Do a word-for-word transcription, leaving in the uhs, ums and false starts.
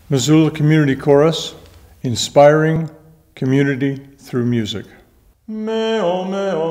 Missoula Community Chorus, inspiring community through music. Meo, meo.